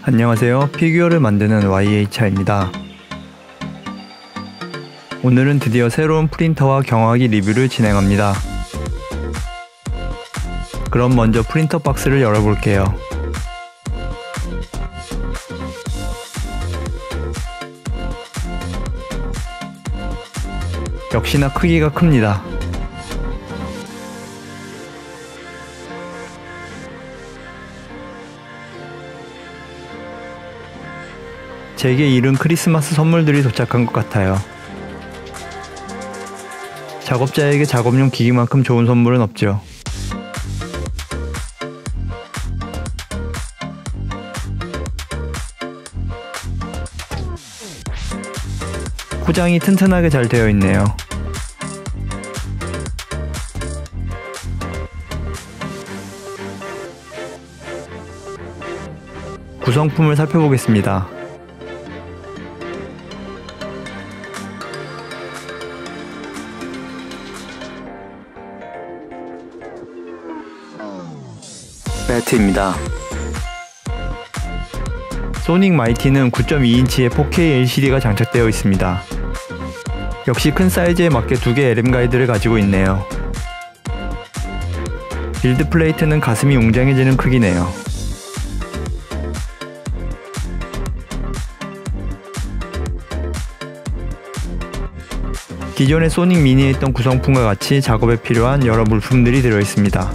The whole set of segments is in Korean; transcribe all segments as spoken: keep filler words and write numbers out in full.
안녕하세요. 피규어를 만드는 와이에이치아입니다. 오늘은 드디어 새로운 프린터와 경화기 리뷰를 진행합니다. 그럼 먼저 프린터 박스를 열어볼게요. 역시나 크기가 큽니다. 제게 이른 크리스마스 선물들이 도착한 것 같아요. 작업자에게 작업용 기기만큼 좋은 선물은 없죠. 포장이 튼튼하게 잘 되어 있네요. 구성품을 살펴보겠습니다. 벨트입니다. 소닉 마이티는 구 점 이 인치의 포케이 엘시디가 장착되어 있습니다. 역시 큰 사이즈에 맞게 두 개의 엘엠 가이드를 가지고 있네요. 빌드 플레이트는 가슴이 웅장해지는 크기네요. 기존의 소닉 미니에 있던 구성품과 같이 작업에 필요한 여러 물품들이 들어있습니다.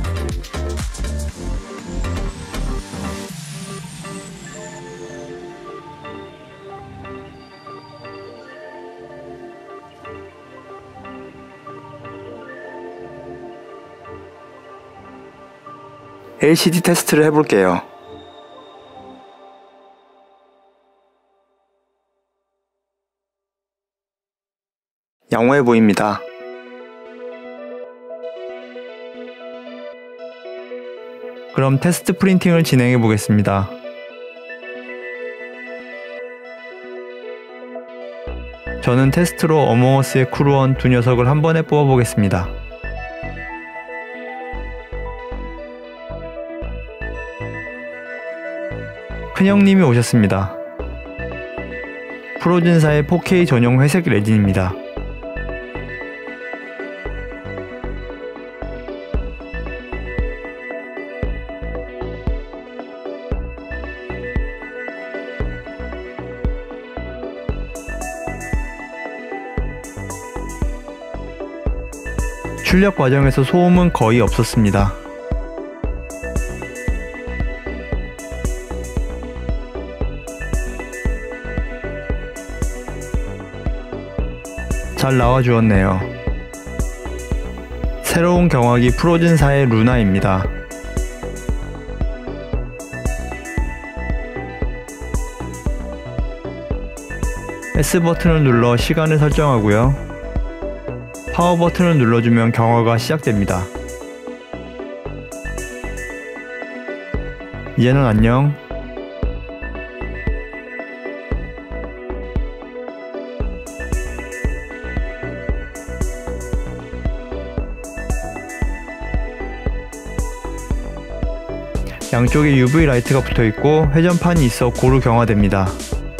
엘시디 테스트를 해볼게요. 양호해 보입니다. 그럼 테스트 프린팅을 진행해 보겠습니다. 저는 테스트로 어몽어스의 크루원 두 녀석을 한 번에 뽑아 보겠습니다. 큰형님이 오셨습니다. 프로즌사의 포케이 전용 회색 레진입니다. 출력 과정에서 소음은 거의 없었습니다. 잘 나와주었네요. 새로운 경화기 프로즌사의 루나입니다. 에스 버튼을 눌러 시간을 설정하고요. 파워 버튼을 눌러주면 경화가 시작됩니다. 이제는 안녕. 양쪽에 유브이 라이트가 붙어있고 회전판이 있어 고루 경화됩니다.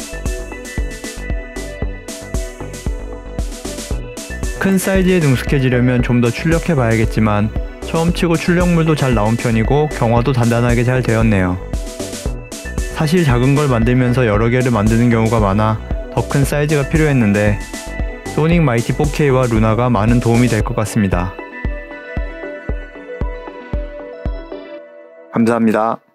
큰 사이즈에 능숙해지려면 좀 더 출력해 봐야겠지만 처음 치고 출력물도 잘 나온 편이고 경화도 단단하게 잘 되었네요. 사실 작은 걸 만들면서 여러 개를 만드는 경우가 많아 더 큰 사이즈가 필요했는데 소닉 마이티 포케이와 루나가 많은 도움이 될 것 같습니다. 감사합니다.